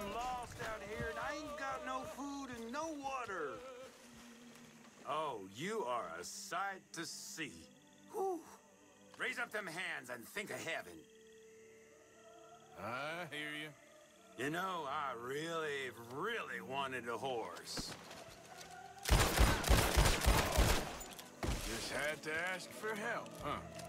I'm lost out here and I ain't got no food and no water. Oh, you are a sight to see. Whew. Raise up them hands and think of heaven. I hear you. You know, I really wanted a horse. Just had to ask for help, huh?